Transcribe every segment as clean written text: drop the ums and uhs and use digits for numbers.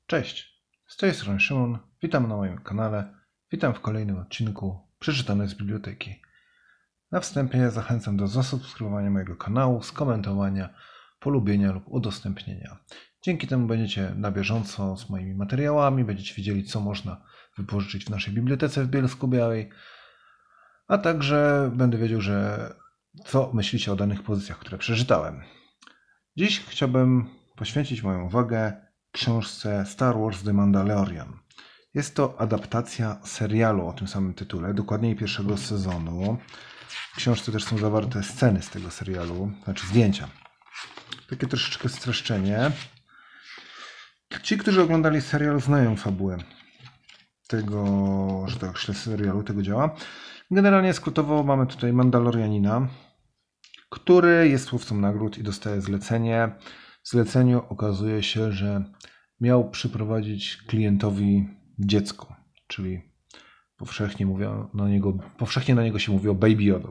Cześć, z tej strony Szymon, witam na moim kanale, witam w kolejnym odcinku Przeczytane z biblioteki. Na wstępie zachęcam do zasubskrybowania mojego kanału, skomentowania, polubienia lub udostępnienia. Dzięki temu będziecie na bieżąco z moimi materiałami, będziecie wiedzieli, co można wypożyczyć w naszej bibliotece w Bielsku-Białej, a także będę wiedział, co myślicie o danych pozycjach, które przeczytałem. Dziś chciałbym poświęcić moją uwagę książce Star Wars The Mandalorian. Jest to adaptacja serialu o tym samym tytule, dokładniej pierwszego sezonu. W książce też są zawarte sceny z tego serialu, znaczy zdjęcia. Takie troszeczkę streszczenie. Ci, którzy oglądali serial, znają fabułę tego, że tak serialu, tego dzieła. Generalnie skrótowo mamy tutaj Mandalorianina, który jest łowcą nagród i dostaje zlecenie. W zleceniu okazuje się, że miał przyprowadzić klientowi dziecko, czyli powszechnie na niego się mówi o Baby Yoda.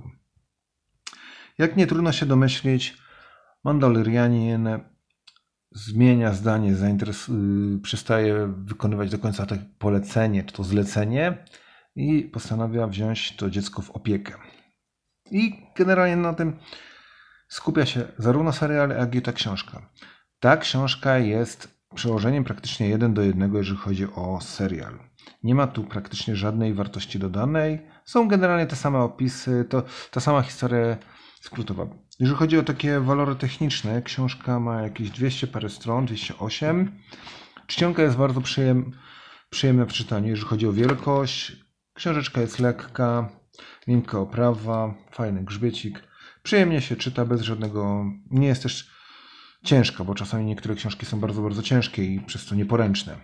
Jak nie trudno się domyślić, Mandalorianin zmienia zdanie, przestaje wykonywać do końca to polecenie, czy to zlecenie i postanawia wziąć to dziecko w opiekę. I generalnie na tym skupia się zarówno serial, jak i ta książka. Ta książka jest przełożeniem praktycznie 1:1, jeżeli chodzi o serial. Nie ma tu praktycznie żadnej wartości dodanej. Są generalnie te same opisy, ta sama historia skrótowa. Jeżeli chodzi o takie walory techniczne, książka ma jakieś 200 parę stron, 208. Czcionka jest bardzo przyjemna w czytaniu, jeżeli chodzi o wielkość. Książeczka jest lekka, miękka oprawa, fajny grzbiecik. Przyjemnie się czyta, bez żadnego... Nie jest też ciężka, bo czasami niektóre książki są bardzo, bardzo ciężkie i przez to nieporęczne.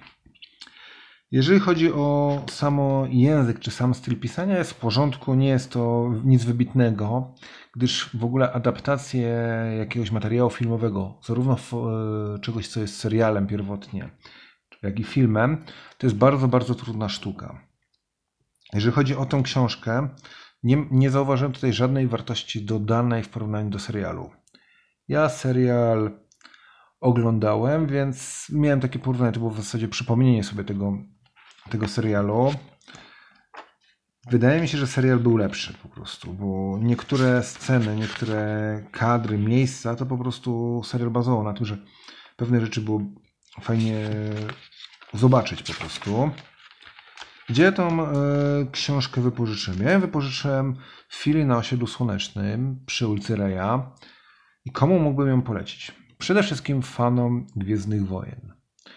Jeżeli chodzi o samo język, czy sam styl pisania, jest w porządku, nie jest to nic wybitnego, gdyż w ogóle adaptacje jakiegoś materiału filmowego, zarówno czegoś, co jest serialem pierwotnie, jak i filmem, to jest bardzo, bardzo trudna sztuka. Jeżeli chodzi o tą książkę, nie zauważyłem tutaj żadnej wartości dodanej w porównaniu do serialu. Ja serial oglądałem, więc miałem takie porównanie, to było w zasadzie przypomnienie sobie tego serialu. Wydaje mi się, że serial był lepszy po prostu, bo niektóre sceny, niektóre kadry, miejsca, to po prostu serial bazował na tym, że pewne rzeczy było fajnie zobaczyć po prostu. Gdzie ja tą książkę wypożyczyłem? Ja ją wypożyczyłem w chwili na osiedlu Słonecznym przy ulicy Reja. I komu mógłbym ją polecić? Przede wszystkim fanom Gwiezdnych Wojen.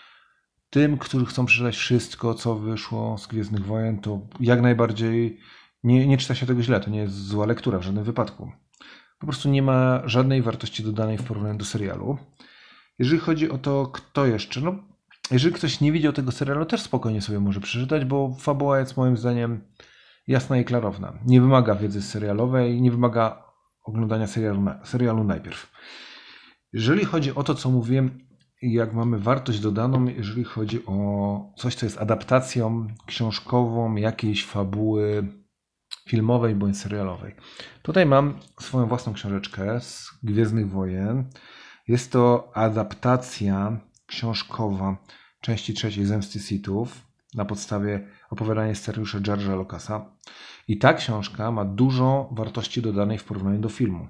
Tym, którzy chcą przeczytać wszystko, co wyszło z Gwiezdnych Wojen, to jak najbardziej nie czyta się tego źle. To nie jest zła lektura w żadnym wypadku. Po prostu nie ma żadnej wartości dodanej w porównaniu do serialu. Jeżeli chodzi o to, kto jeszcze, jeżeli ktoś nie widział tego serialu, też spokojnie sobie może przeczytać, bo fabuła jest moim zdaniem jasna i klarowna. Nie wymaga wiedzy serialowej, nie wymaga oglądania serialu najpierw. Jeżeli chodzi o to, co mówiłem, jak mamy wartość dodaną, jeżeli chodzi o coś, co jest adaptacją książkową, jakiejś fabuły filmowej bądź serialowej. Tutaj mam swoją własną książeczkę z Gwiezdnych Wojen. Jest to adaptacja książkowa części 3 Zemsty Sithów na podstawie opowiadania scenariusza George'a Lucasa. I ta książka ma dużo wartości dodanej w porównaniu do filmu.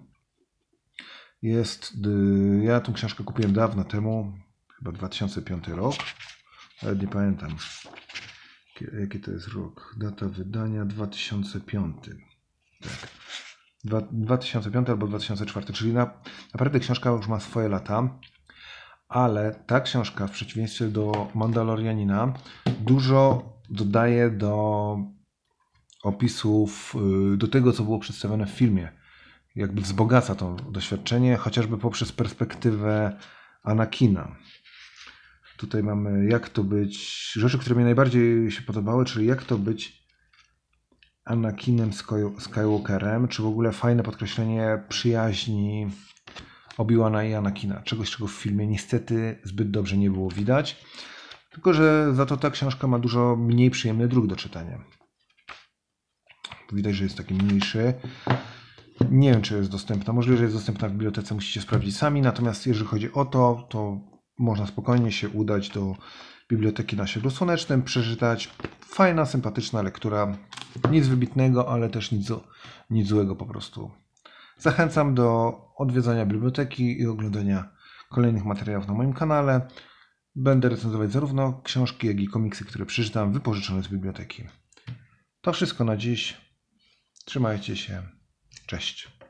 Ja tę książkę kupiłem dawno temu, chyba 2005 rok, ale nie pamiętam jaki to jest rok. Data wydania 2005. Tak. 2005 albo 2004, czyli naprawdę książka już ma swoje lata, ale ta książka w przeciwieństwie do Mandalorianina dużo dodaje do opisów, do tego, co było przedstawione w filmie. Jakby wzbogaca to doświadczenie, chociażby poprzez perspektywę Anakina. Tutaj mamy jak to być, rzeczy, które mi najbardziej się podobały, czyli jak to być Anakinem Skywalkerem, czy w ogóle fajne podkreślenie przyjaźni Obi-Wana i Anakina. Czegoś, czego w filmie niestety zbyt dobrze nie było widać. Tylko że za to ta książka ma dużo mniej przyjemny druk do czytania. Widać, że jest taki mniejszy. Nie wiem, czy jest dostępna. Możliwe, że jest dostępna w bibliotece, musicie sprawdzić sami. Natomiast jeżeli chodzi o to, to można spokojnie się udać do Biblioteki na Osiedlu Słonecznym przeczytać. Fajna, sympatyczna lektura. Nic wybitnego, ale też nic złego po prostu. Zachęcam do odwiedzania biblioteki i oglądania kolejnych materiałów na moim kanale. Będę recenzować zarówno książki, jak i komiksy, które przeczytam, wypożyczone z biblioteki. To wszystko na dziś. Trzymajcie się. Cześć.